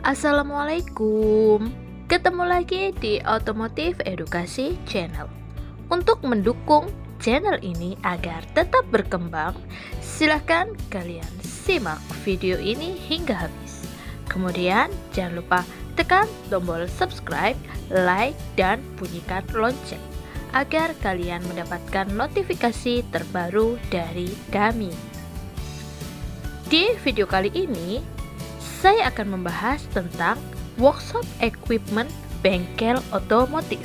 Assalamualaikum. Ketemu lagi di Otomotif Edukasi Channel. Untuk mendukung channel ini agar tetap berkembang, silahkan kalian simak video ini hingga habis. Kemudian jangan lupa tekan tombol subscribe, like, dan bunyikan lonceng agar kalian mendapatkan notifikasi terbaru dari kami. Di video kali ini, saya akan membahas tentang workshop equipment bengkel otomotif.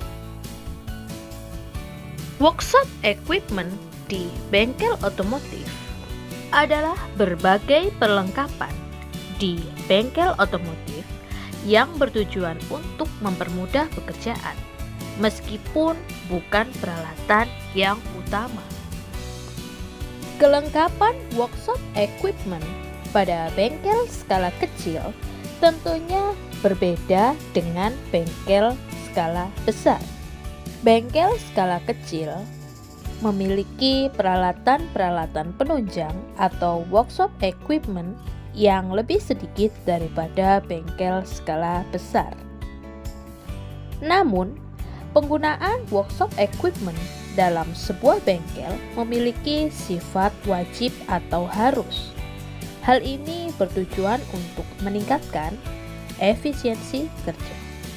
Workshop equipment di bengkel otomotif adalah berbagai perlengkapan di bengkel otomotif yang bertujuan untuk mempermudah pekerjaan, meskipun bukan peralatan yang utama. Kelengkapan workshop equipment pada bengkel skala kecil tentunya berbeda dengan bengkel skala besar. Bengkel skala kecil memiliki peralatan-peralatan penunjang atau workshop equipment yang lebih sedikit daripada bengkel skala besar. Namun, penggunaan workshop equipment dalam sebuah bengkel memiliki sifat wajib atau harus. Hal ini bertujuan untuk meningkatkan efisiensi kerja.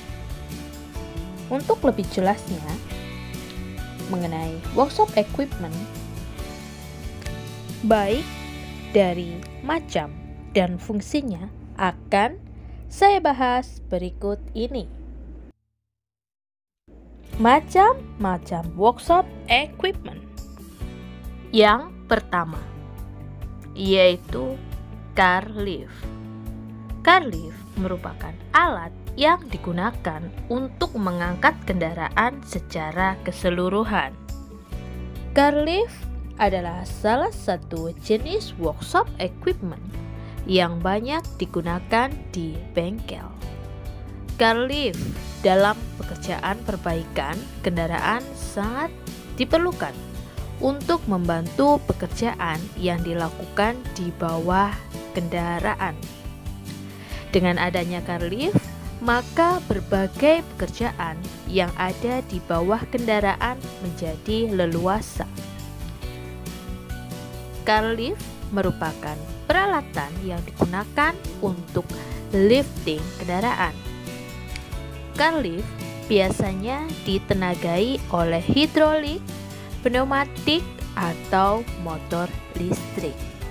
Untuk lebih jelasnya mengenai workshop equipment, baik dari macam dan fungsinya, akan saya bahas berikut ini. Macam-macam workshop equipment. Yang pertama yaitu car lift. Car lift merupakan alat yang digunakan untuk mengangkat kendaraan secara keseluruhan. Car lift adalah salah satu jenis workshop equipment yang banyak digunakan di bengkel. Car lift dalam pekerjaan perbaikan kendaraan sangat diperlukan untuk membantu pekerjaan yang dilakukan di bawah kendaraan. Dengan adanya car lift, maka berbagai pekerjaan yang ada di bawah kendaraan menjadi leluasa. Car lift merupakan peralatan yang digunakan untuk lifting kendaraan. Car lift biasanya ditenagai oleh hidrolik, pneumatik, atau motor listrik.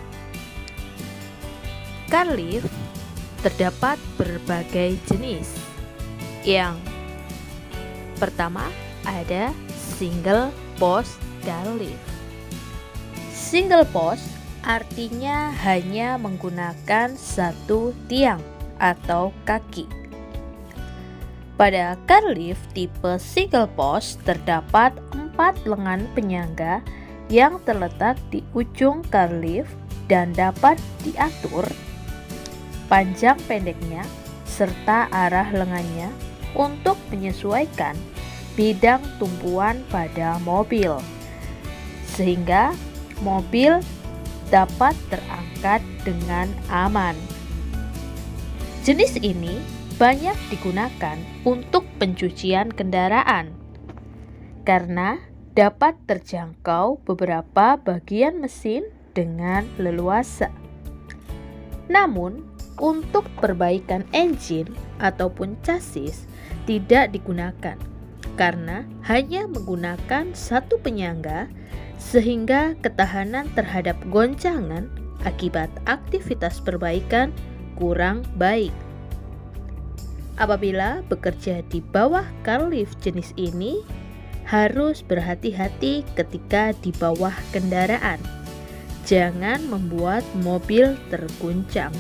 Car lift terdapat berbagai jenis. Yang pertama ada single post car lift. Single post artinya hanya menggunakan satu tiang atau kaki. Pada car lift tipe single post terdapat 4 lengan penyangga yang terletak di ujung car lift dan dapat diatur panjang pendeknya serta arah lengannya untuk menyesuaikan bidang tumpuan pada mobil, sehingga mobil dapat terangkat dengan aman. Jenis ini banyak digunakan untuk pencucian kendaraan karena dapat terjangkau beberapa bagian mesin dengan leluasa. Namun, untuk perbaikan engine ataupun chassis tidak digunakan karena hanya menggunakan satu penyangga, sehingga ketahanan terhadap goncangan akibat aktivitas perbaikan kurang baik. Apabila bekerja di bawah car lift jenis ini, harus berhati-hati ketika di bawah kendaraan. Jangan membuat mobil terguncang.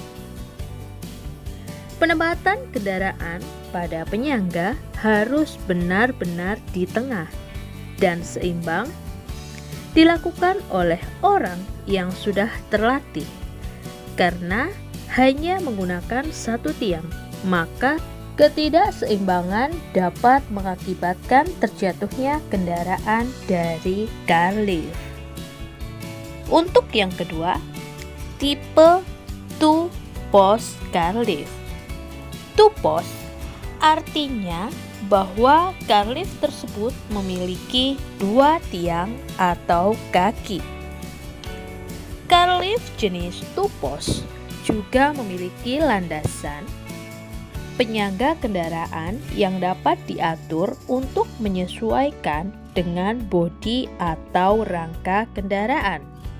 Penempatan kendaraan pada penyangga harus benar-benar di tengah dan seimbang, dilakukan oleh orang yang sudah terlatih. Karena hanya menggunakan satu tiang, maka ketidakseimbangan dapat mengakibatkan terjatuhnya kendaraan dari car lift. Untuk yang kedua, tipe 2 post car lift. Two post artinya bahwa car lift tersebut memiliki dua tiang atau kaki. Car lift jenis two post juga memiliki landasan penyangga kendaraan yang dapat diatur untuk menyesuaikan dengan bodi atau rangka kendaraan.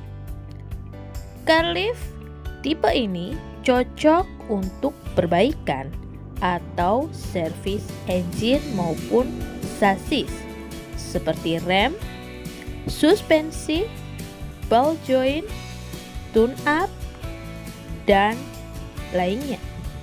Car lift tipe ini cocok untuk perbaikan atau servis engine maupun sasis seperti rem, suspensi, ball joint, tune-up, dan lainnya.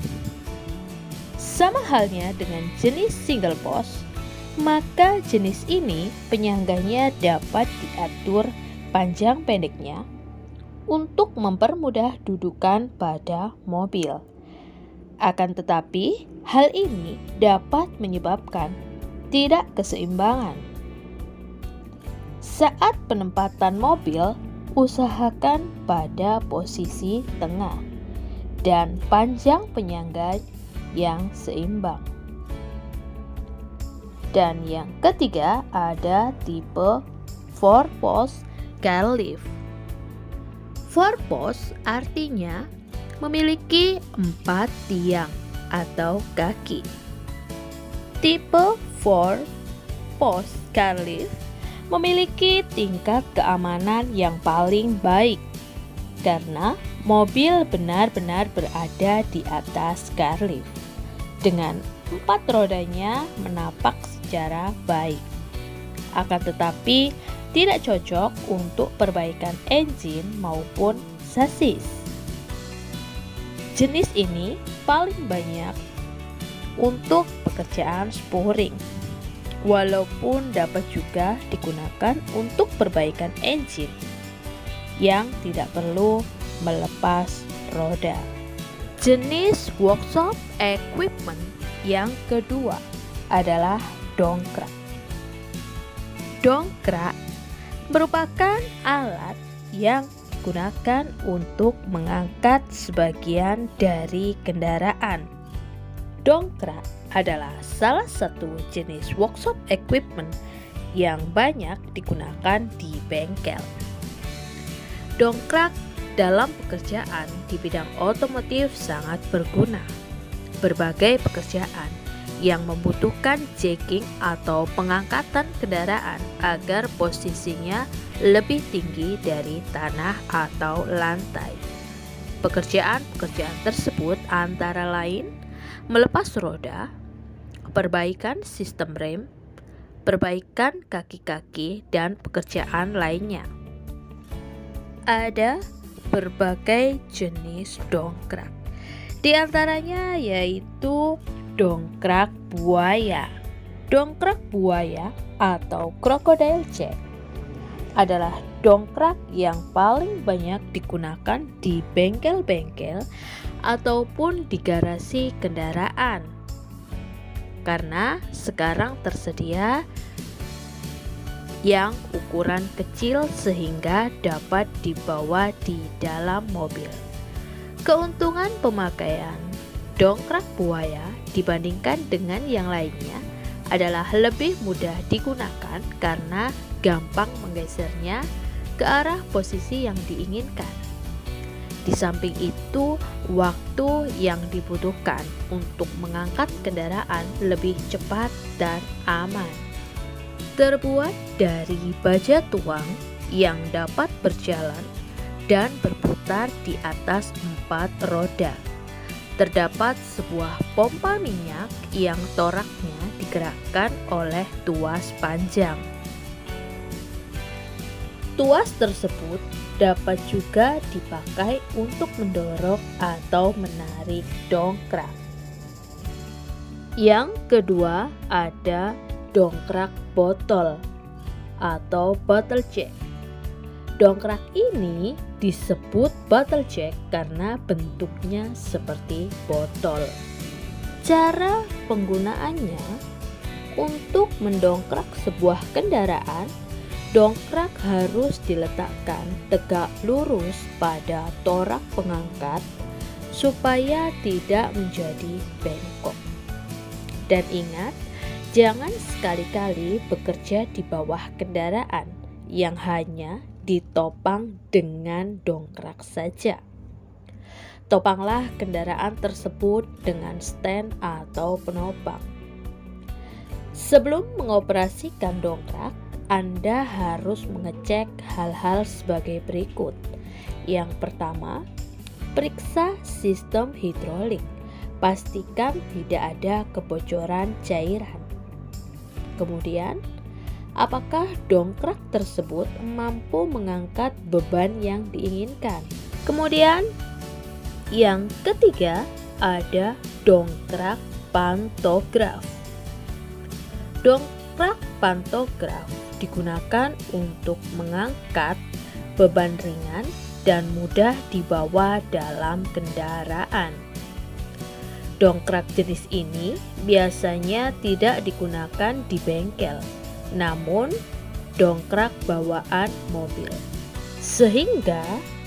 Sama halnya dengan jenis single post, maka jenis ini penyangganya dapat diatur panjang pendeknya untuk mempermudah dudukan pada mobil. Akan tetapi, hal ini dapat menyebabkan tidak keseimbangan. Saat penempatan mobil, usahakan pada posisi tengah dan panjang penyangga yang seimbang. Dan yang ketiga ada tipe four post car lift. Four post artinya memiliki 4 tiang atau kaki. Tipe four post car lift memiliki tingkat keamanan yang paling baik karena mobil benar-benar berada di atas car lift dengan 4 rodanya menapak secara baik. Akan tetapi tidak cocok untuk perbaikan engine maupun sasis. Jenis ini paling banyak untuk pekerjaan sporing, walaupun dapat juga digunakan untuk perbaikan engine yang tidak perlu melepas roda. Jenis workshop equipment yang kedua adalah dongkrak. Dongkrak merupakan alat yang digunakan untuk mengangkat sebagian dari kendaraan. Dongkrak adalah salah satu jenis workshop equipment yang banyak digunakan di bengkel. Dongkrak dalam pekerjaan di bidang otomotif sangat berguna. Berbagai pekerjaan yang membutuhkan jacking atau pengangkatan kendaraan agar posisinya lebih tinggi dari tanah atau lantai. Pekerjaan-pekerjaan tersebut antara lain melepas roda, perbaikan sistem rem, perbaikan kaki-kaki, dan pekerjaan lainnya. Ada berbagai jenis dongkrak. Di antaranya yaitu dongkrak buaya. Dongkrak buaya atau crocodile jack adalah dongkrak yang paling banyak digunakan di bengkel-bengkel ataupun di garasi kendaraan. Karena sekarang tersedia yang ukuran kecil sehingga dapat dibawa di dalam mobil. Keuntungan pemakaian dongkrak buaya dibandingkan dengan yang lainnya adalah lebih mudah digunakan karena gampang menggesernya ke arah posisi yang diinginkan. Di samping itu, waktu yang dibutuhkan untuk mengangkat kendaraan lebih cepat dan aman. Terbuat dari baja tuang yang dapat berjalan dan berputar di atas 4 roda. Terdapat sebuah pompa minyak yang toraknya digerakkan oleh tuas panjang. Tuas tersebut dapat juga dipakai untuk mendorong atau menarik dongkrak. Yang kedua ada dongkrak botol atau bottle jack. Dongkrak ini disebut bottle jack karena bentuknya seperti botol. Cara penggunaannya untuk mendongkrak sebuah kendaraan, dongkrak harus diletakkan tegak lurus pada torak pengangkat supaya tidak menjadi bengkok. Dan ingat, jangan sekali-kali bekerja di bawah kendaraan yang hanya ditopang dengan dongkrak saja. Topanglah kendaraan tersebut dengan stand atau penopang. Sebelum mengoperasikan dongkrak, Anda harus mengecek hal-hal sebagai berikut. Yang pertama, periksa sistem hidrolik. Pastikan tidak ada kebocoran cairan. Kemudian, apakah dongkrak tersebut mampu mengangkat beban yang diinginkan? Kemudian, yang ketiga ada dongkrak pantograf. Dongkrak pantograf digunakan untuk mengangkat beban ringan dan mudah dibawa dalam kendaraan. Dongkrak jenis ini biasanya tidak digunakan di bengkel, namun dongkrak bawaan mobil. Sehingga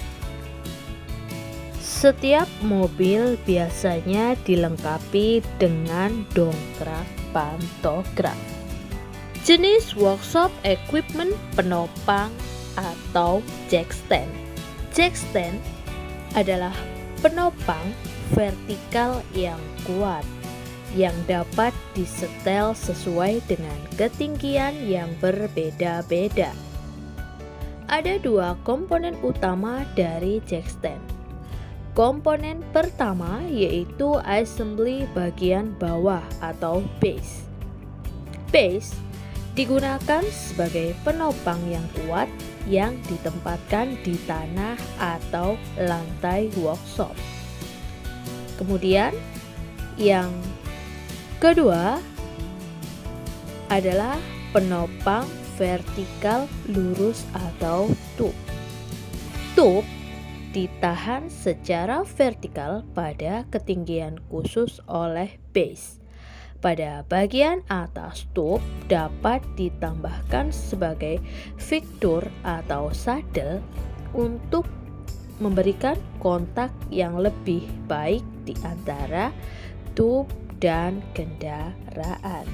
setiap mobil biasanya dilengkapi dengan dongkrak pantograf. Jenis workshop equipment penopang atau jack stand. Jack stand adalah penopang vertikal yang kuat yang dapat disetel sesuai dengan ketinggian yang berbeda-beda. Ada dua komponen utama dari jack stand. Komponen pertama yaitu assembly bagian bawah atau base. Base digunakan sebagai penopang yang kuat yang ditempatkan di tanah atau lantai workshop. Kemudian yang kedua adalah penopang vertikal lurus atau tube. Tube ditahan secara vertikal pada ketinggian khusus oleh base. Pada bagian atas tube dapat ditambahkan sebagai fixture atau saddle untuk memberikan kontak yang lebih baik di antara tube dan kendaraan.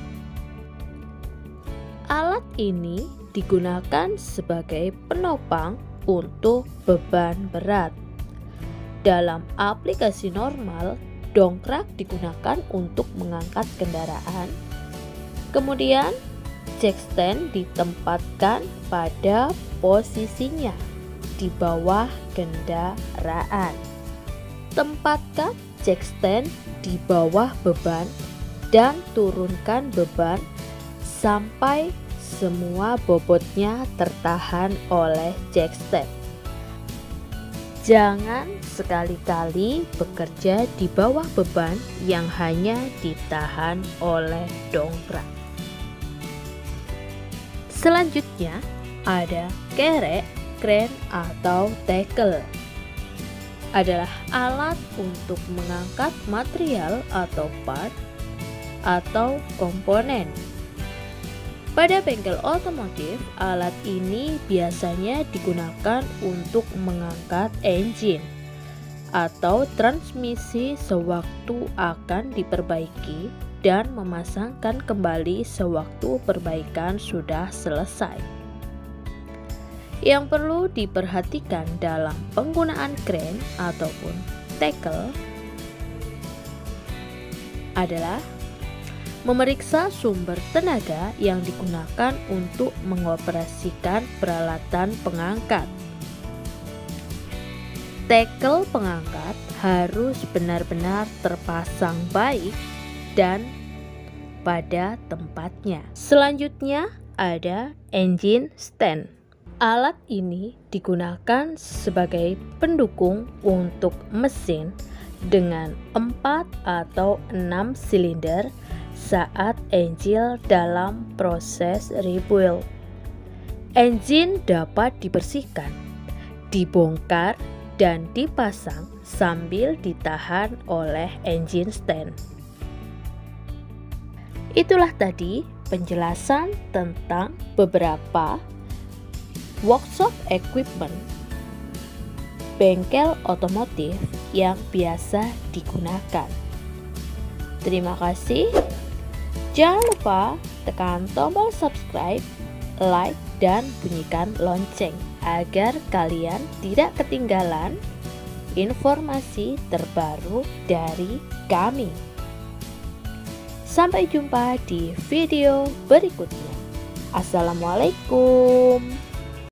Alat ini digunakan sebagai penopang untuk beban berat. Dalam aplikasi normal, dongkrak digunakan untuk mengangkat kendaraan. Kemudian, jack stand ditempatkan pada posisinya di bawah kendaraan. Tempatkan jack stand di bawah beban dan turunkan beban sampai semua bobotnya tertahan oleh jack stand. Jangan sekali-kali bekerja di bawah beban yang hanya ditahan oleh dongkrak. Selanjutnya ada kerek, crane atau tackle. Adalah alat untuk mengangkat material atau part atau komponen. Pada bengkel otomotif, alat ini biasanya digunakan untuk mengangkat engine atau transmisi sewaktu akan diperbaiki dan memasangkan kembali sewaktu perbaikan sudah selesai. Yang perlu diperhatikan dalam penggunaan crane ataupun tackle adalah memeriksa sumber tenaga yang digunakan untuk mengoperasikan peralatan pengangkat. Tackle pengangkat harus benar-benar terpasang baik dan pada tempatnya. Selanjutnya ada engine stand. Alat ini digunakan sebagai pendukung untuk mesin dengan 4 atau 6 silinder saat engine dalam proses rebuild. Engine dapat dibersihkan, dibongkar, dan dipasang sambil ditahan oleh engine stand. Itulah tadi penjelasan tentang beberapa workshop equipment bengkel otomotif yang biasa digunakan. Terima kasih. Jangan lupa tekan tombol subscribe, like, dan bunyikan lonceng agar kalian tidak ketinggalan informasi terbaru dari kami. Sampai jumpa di video berikutnya. Assalamualaikum.